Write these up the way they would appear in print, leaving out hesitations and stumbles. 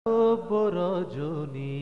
রজনী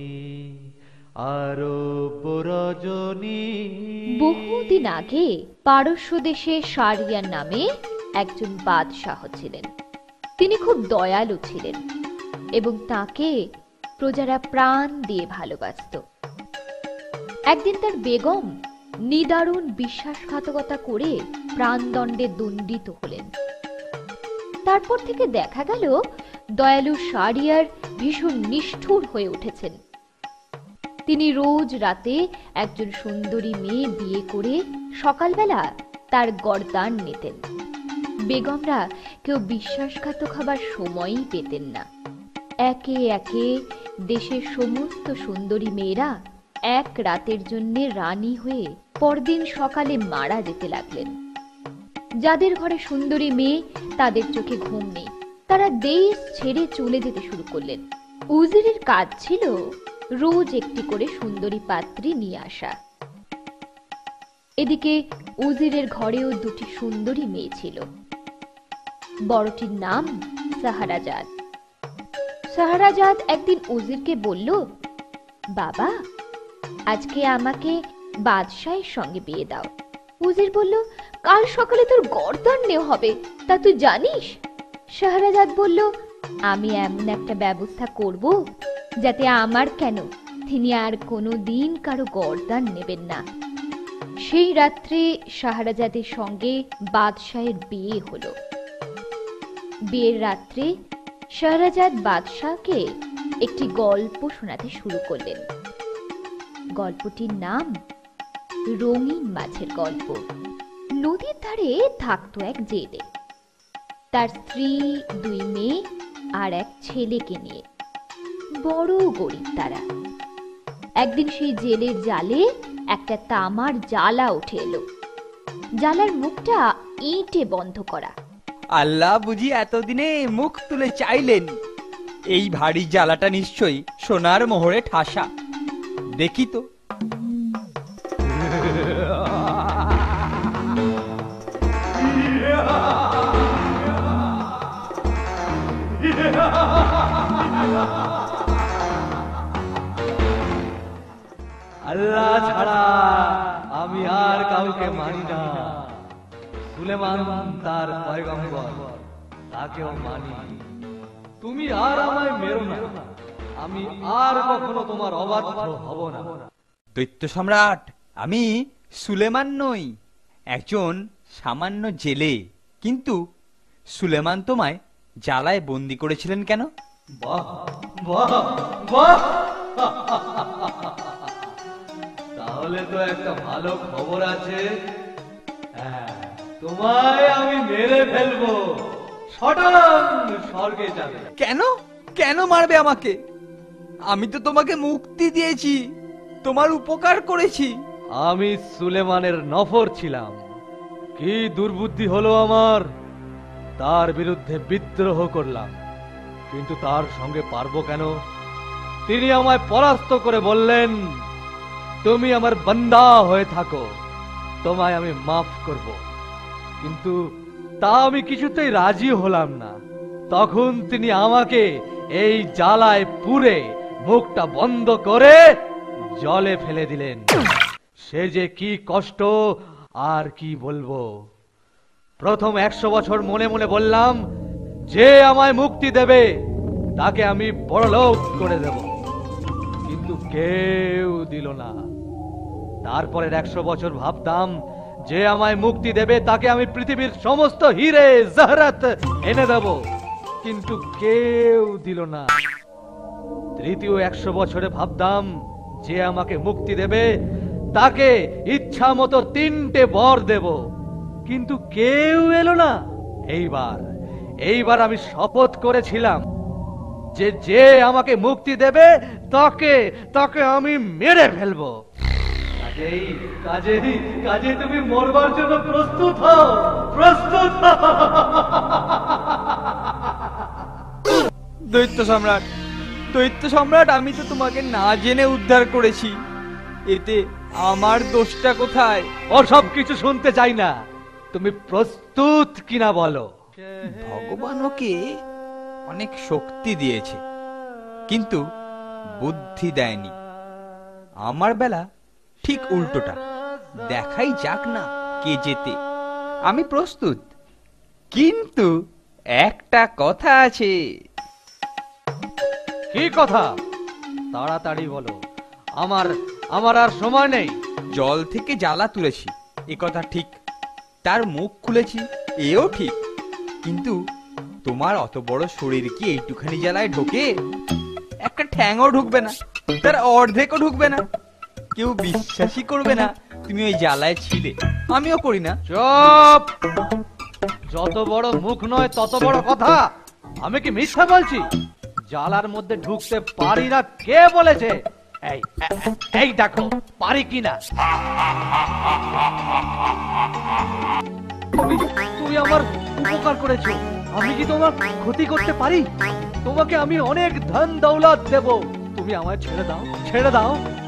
আরব রজনী। বহুদিন আগে পারস্য দেশে শাহরিয়ার নামে একজন বাদশাহ ছিলেন। তিনি খুব দয়ালু ছিলেন এবং তাকে প্রজারা প্রাণ দিয়ে ভালোবাসত। একদিন তার বেগম নিদারুণ বিশ্বাসঘাতকতা করে প্রাণদণ্ডে দণ্ডিত হলেন। তারপর থেকে দেখা গেল দয়ালু শাহরিয়ার ভীষণ নিষ্ঠুর হয়ে উঠেছেন। তিনি রোজ রাতে একজন সুন্দরী মেয়ে বিয়ে করে সকালবেলা তার গর্দান নিতেন। বেগমরা কেউ বিশ্বাসঘাতক হবার সময়ই পেতেন না। একে একে দেশের সমস্ত সুন্দরী মেয়েরা এক রাতের জন্য রানী হয়ে পরদিন সকালে মারা যেতে লাগলেন। যাদের ঘরে সুন্দরী মেয়ে তাদের চোখে ঘুম নেই, তারা দেশ ছেড়ে চলে যেতে শুরু করলেন। উজিরের কাজ ছিল রোজ একটি করে সুন্দরী পাত্রী নিয়ে আসা। এদিকে উজিরের ঘরেও দুটি সুন্দরী মেয়ে ছিল। বড়টির নাম শাহরাজাদ। শাহরাজাদ একদিন উজিরকে বলল, বাবা, আজকে আমাকে বাদশাহের সঙ্গে বিয়ে দাও। উজির বলল, কাল সকালে তোর গর্দান নেওয়া হবে, তা তুই জানিস? শাহরাজাদ বলল, আমি এমন একটা ব্যবস্থা করব যাতে আমার কেন তিনি আর কোনো দিন কারো গর্দান নেবেন না। সেই রাত্রে শাহরাজাদের সঙ্গে বাদশাহের বিয়ে হলো। বিয়ের রাত্রে শাহরাজাদ বাদশাহকে একটি গল্প শোনাতে শুরু করলেন। গল্পটির নাম রঙিন মাছের গল্প। নদীর ধারে থাকতো এক জেলে, তার স্ত্রী, দুই মেয়ে আর এক ছেলেকে নিয়ে। বড় গরিব তারা। একদিন সেই জেলের জালে একটা তামার জালা উঠে এলো। জালার মুখটা ইঁটে বন্ধ করা। আল্লাহ বুঝি এতদিনে মুখ তুলে চাইলেন। এই ভারী জালাটা নিশ্চয়ই সোনার মোহরে ঠাসা। দেখি তো। আল্লাহ ছাড়া আমি আর কাউকে মানি না। সুলেমান তার পয়গম্বর, তাকেও মানি। তুমি আর আমায় মেরো না, আমি আর কখনো তোমার অবাধ্য হব না। দৈত্য সম্রাট, আমি সুলেমান নই, একজন সামান্য জেলে। কিন্তু সুলেমান তোমায় জালায় বন্দি করেছিলেন কেন? বাহ বাহ বাহ! তাহলে তো একটা ভালো খবর আছে। হ্যাঁ, তোমায় আমি মেরে ফেলবো, সটান স্বর্গে যাবে। কেন? কেন মারবে আমাকে? আমি তো তোমাকে মুক্তি দিয়েছি, তোমার উপকার করেছি। আমি সুলেমানের নফর ছিলাম। কি দুর্বুদ্ধি হলো আমার! তার বিরুদ্ধে বিদ্রোহ করলাম, কিন্তু তার সঙ্গে পারবো কেন? তিনি আমায় পরাস্ত করে বললেন, তুমি আমার বান্দা হয়ে থাকো, তোমায় আমি মাফ করব। কিন্তু তা আমি কিছুতেই রাজি হলাম না। তখন তিনি আমাকে এই জালায় পুরে মুখটা বন্ধ করে জলে ফেলে দিলেন। সে যে কি কষ্ট আর কি বলবো। প্রথম 100 বছর মনে মনে বললাম, যে আমায় মুক্তি দেবে তাকে আমি বড়লোক করে দেব, কিন্তু কেউ দিল না। তারপরের 100 বছর ভাবতাম, যে আমায় মুক্তি দেবে তাকে আমি পৃথিবীর সমস্ত হীরে জহরত এনে দেব, কিন্তু কেউ দিল না। তৃতীয় 100 বছরে ভাবতাম, যে আমাকে মুক্তি দেবে তাকে ইচ্ছা মতো 3টে বর দেব, কিন্তু কেউ এলো না। এইবার আমি শপথ করেছিলাম যে যে আমাকে মুক্তি দেবে তাকে আমি মেরে ফেলবো। কাজেই তুমি মরবার জন্য প্রস্তুত হও, প্রস্তুত হও। দৈত্য সম্রাট, আমি তো তোমাকে না জেনে উদ্ধার করেছি, এতে আমার দোষটা কোথায়? ওসব কিছু শুনতে চাই না, তুমি প্রস্তুত কিনা বলো। ভগবান ওকে অনেক শক্তি দিয়েছে, কিন্তু বুদ্ধি দেয়নি। আমার বেলা ঠিক উল্টোটা। দেখাই যাক না কে জেতে। আমি প্রস্তুত, কিন্তু একটা কথা আছে। কি কথা? তাড়াতাড়ি বলো, আমার আমার আর সময় নেই। জল থেকে জ্বালা তুলেছি, এ কথা ঠিক। তার মুখ খুলেছি, এও ঠিক। কিন্তু তোমার অত বড় শরীর কি এইটুখানি জ্বালায় ঢোকে? একটা ঠ্যাংও ঢুকবে না, তার অর্ধেকও ঢুকবে না। কেউ বিশ্বাসই করবে না তুমি ওই জ্বালায় ছিলে। আমিও করি না। চুপ! যত বড় মুখ নয় তত বড় কথা। আমি কি মিথ্যা বলছি? জালার মধ্যে ঢুকতে পারি না কে বলেছে? এই এই দেখো পারি কিনা। তুমি আমার উপকার করেছো, আমি কি তোমার ক্ষতি করতে পারি? তোমাকে আমি অনেক ধন দৌলত দেব, তুমি আমায় ছেড়ে দাও, ছেড়ে দাও।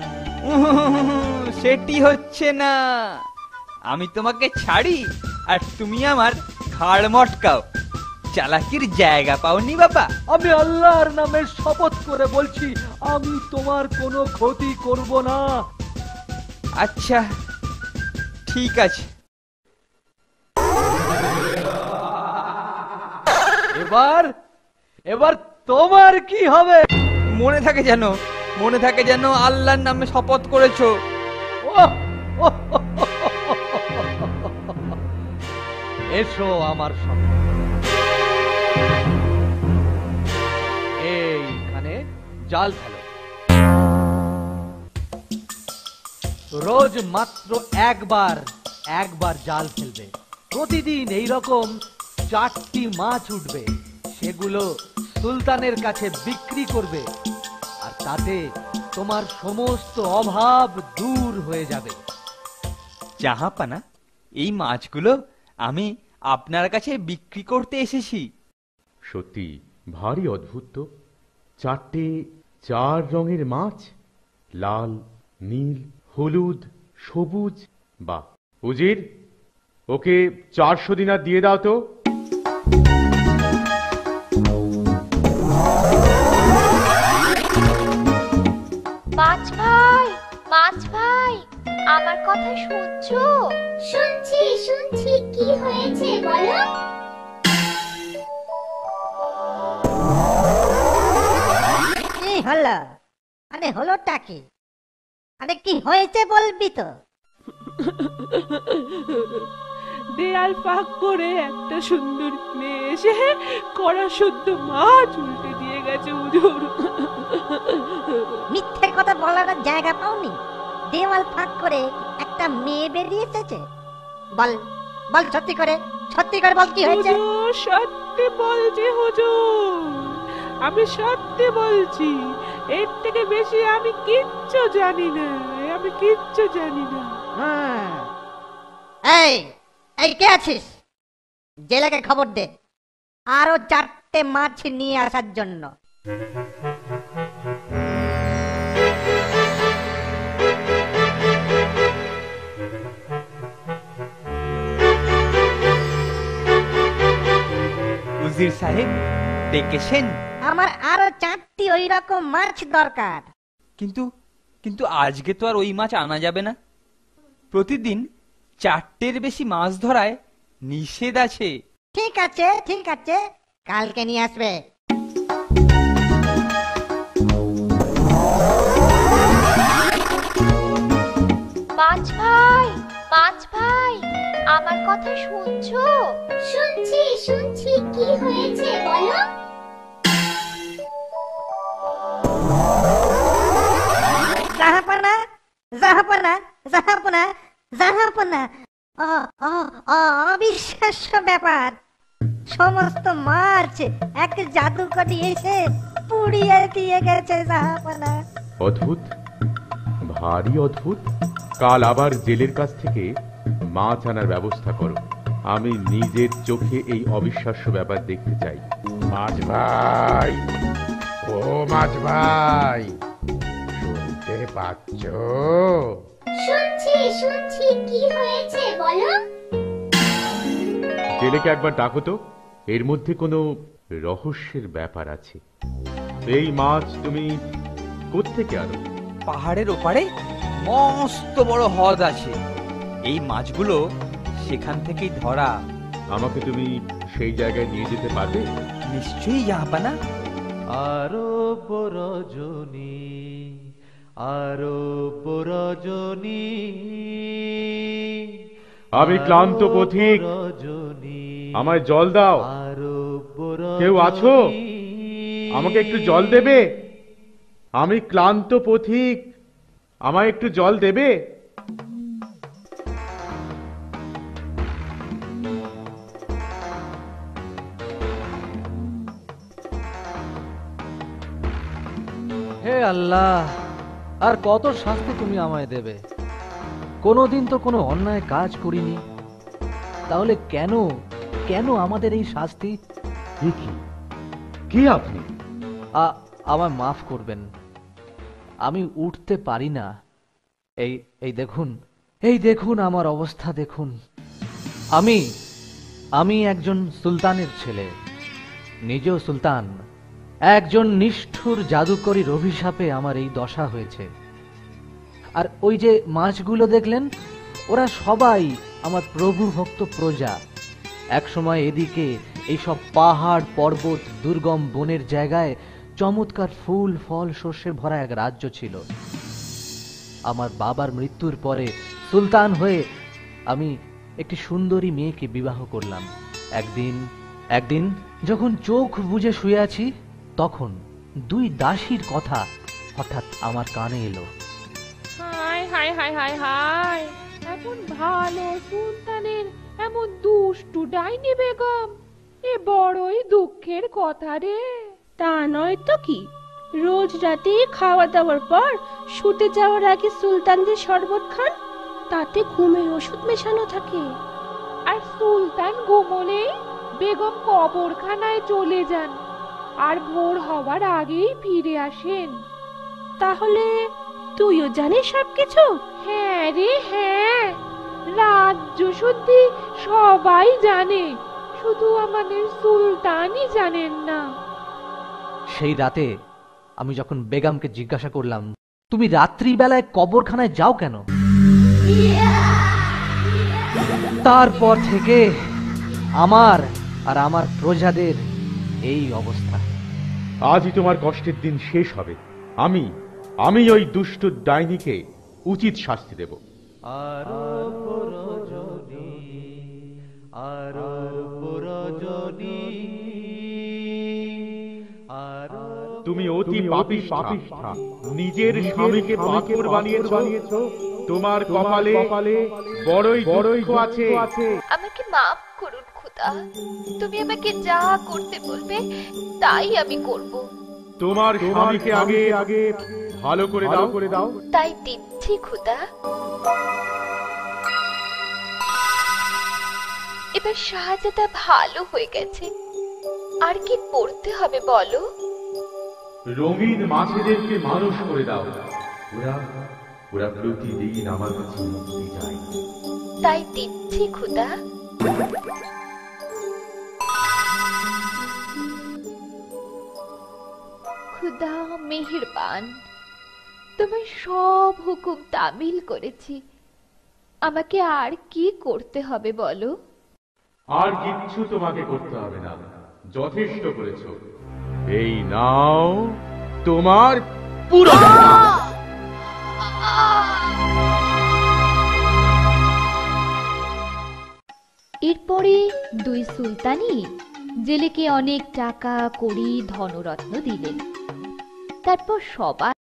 সেটি হচ্ছে না। আমি তোমাকে ছাড়ি আর তুমি আমার ঘাড় মটকাও। চালাকির জায়গা পাওনি বাবা। আমি আল্লাহর নামে শপথ করে বলছি, আমি তোমার কোনো ক্ষতি করব না। আচ্ছা ঠিক আছে। এবার এবার তোমার কি হবে? মনে থাকে যেন, মনে থাকে যেন আল্লাহর নামে শপথ করেছো। ওহ! এসো আমার সঙ্গে। এইখানে জাল ফেলো। রোজ মাত্র একবার জাল ফেলবে। প্রতিদিন এইরকম 4টি মাছ উঠবে, সেগুলো সুলতানের কাছে বিক্রি করবে, আর তাতে তোমার সমস্ত অভাব দূর হয়ে যাবে। জাহাপানা, এই মাছগুলো আমি আপনার কাছে বিক্রি করতে এসেছি। সত্যি ভারী অদ্ভুত তো। 4 রঙের মাছ, লাল, নীল, হলুদ, সবুজ। বাহ! উজির, ওকে 400 দিনার দিয়ে দাও তো। মাছ ভাই, আমার কথা শুনছো? শুনছি শুনছি, কি হয়েছে বলো। কি হলো? আরে হলোটা কি? আরে কি হয়েছে বলবি তো? দেয়াল ফাঁক করে একটা সুন্দর মেয়ে এসে কড়া শুদ্ধ মাছ উল্টে দিয়ে গেছে হুজুর। মিথ্যে কথা বলার জায়গা পাওনি? দেওয়াল ফাঁক করে একটা মেয়ে বেরিয়ে এসেছে? বল বল, সত্যি করে বল, কি হয়েছে? হুজুর সত্যি বলছি হুজুর, আমি সত্যি বলছি। এর থেকে বেশি আমি কিচ্ছু জানি না, আমি কিচ্ছু জানি না। এই এই কে আছিস? জেলেকে খবর দে আরো 4টে মাছ নিয়ে আসার জন্য। উজির সাহেব ডেকেছেন? আমার আরো 4টি ওই রকম মাছ দরকার। কিন্তু কিন্তু আজকে তো আর ওই মাছ আনা যাবে না। প্রতিদিন 4টের বেশি মাছ ধরায় নিষেধ আছে। ঠিক আছে ঠিক আছে, কালকে নিয়ে আসবে। মাছ ভাই, আমার কথা শুনছো? শুনছি শুনছি, কি হয়েছে বলো। জাহাপনা জাহাপনা জাহাপনা জাহাপনা, অবিশ্বাস্য ব্যাপার। সমস্ত মাছ এক জাদুকরি এসে পুড়িয়ে দিয়ে গেছে জাহাপনা। অদ্ভুত, ভারী অদ্ভুত। কাল আবার জেলের কাছ থেকে মাছ আনার ব্যবস্থা করো। আমি নিজের চোখে এই অবিশ্বাস্য ব্যাপার দেখতে চাই। মাছ ভাই, ও মাছ ভাই, শুনতে পাচ্ছ? শুনছি শুনছি, কি হয়েছে বলো। জেলেকে একবার ডাকো তো, এর মধ্যে কোনো রহস্যের ব্যাপার আছে। এই মাছ তুমি কোত্থেকে আনো? পাহাড়ের ওপারে মস্ত বড় হ্রদ আছে, এই মাছগুলো সেখান থেকেই ধরা। আমাকে তুমি সেই জায়গায় নিয়ে যেতে পারবে? নিশ্চয়ই জাহাপানা। আরো রজনী, আরো রজনী, আমি ক্লান্ত পথিক, আমায় জল দাও। কেউ আছো? আমাকে একটু জল দেবে? আমি ক্লান্ত পথিক, আমায় একটু জল দেবে? হে আল্লাহ, আর কত শাস্তি তুমি আমায় দেবে? কোনোদিন তো কোনো অন্যায় কাজ করিনি, তাহলে কেন কেন আমাদের এই শাস্তি? কি আপনি? আমায় মাফ করবেন, আমি উঠতে পারি না। এই এই দেখুন আমার অবস্থা দেখুন। আমি একজন সুলতানের ছেলে, নিজেও সুলতান। একজন নিষ্ঠুর জাদুকরীর অভিশাপে আমার এই দশা হয়েছে। আর ওই যে মাছগুলো দেখলেন, ওরা সবাই আমার প্রভু ভক্ত প্রজা। একসময় এদিকে এইসব পাহাড় পর্বত দুর্গম বনের জায়গায় চমৎকার ফুল ফল শস্যে ভরা এক রাজ্য ছিল। আমার বাবার মৃত্যুর পরে সুলতান হয়ে আমি একটি সুন্দরী মেয়েকে বিবাহ করলাম। একদিন যখন চোখ বুজে শুয়ে আছি, তখন দুই দাসীর কথা হঠাৎ আমার কানে এলো। হায় হায় হায় হায় হায়, এমন ভালো সুলতানের এমন দুষ্টু ডাইনি বেগম, এ বড়ই দুঃখের কথা রে। তা নয় তো কি, রোজ রাতে খাওয়া দাওয়ার পর শুতে যাওয়ার আগে সুলতানদের শরবত খান, তাতে ঘুমের ওষুধ মেশানো থাকে। আর সুলতান ঘুমোলেই বেগম কবরখানায় চলে যান, আর ভোর হওয়ার আগেই ফিরে আসেন। তাহলে তুইও জানিস সবকিছু? হ্যাঁ রে হ্যাঁ, রাজ্য শুদ্ধি সবাই জানে, শুধু আমাদের সুলতানই জানেন না। সেই রাতে আমি যখন বেগমকে জিজ্ঞাসা করলাম, তুমি রাত্রিবেলায় কবরখানায় যাও কেন? তারপর থেকে আমার আর আমার প্রজাদের এই অবস্থা। আজই তোমার কষ্টের দিন শেষ হবে। আমি ওই দুষ্ট ডাইনিকে উচিত শাস্তি দেব। আরো রজনী, আরো রজনী, আরো। তুমি অতি পাপিষ্ঠা, নিজের স্বামীকে পাথর বানিয়েছো। তোমার কপালে বড়ই দুঃখ আছে। আমাকে মাফ করুন খোদা, তুমি আমাকে যা করতে বলবে তাই আমি করব। তোমার স্বামীকে আগে ভালো করে দাও। তাই দিচ্ছি খোদা। এবার শাহজাদা ভালো হয়ে গেছে, আর কি করতে হবে বলো? রঙিন মাছেদেরকে মানুষ করে দাও। ওরা প্রতিদিন আমার কাছে মুক্তি চায়। তাই দিচ্ছি খোদা। খুদা মেহেরবান, তোমার সব হুকুম তামিল করেছি, আমাকে আর কি করতে হবে বলো? আর কিচ্ছু তোমাকে করতে হবে না, যথেষ্ট করেছো। এই নাও তোমার পুরো। এরপরে দুই সুলতানই জেলেকে অনেক টাকা কড়ি ধনরত্ন দিলেন। তারপর সবাই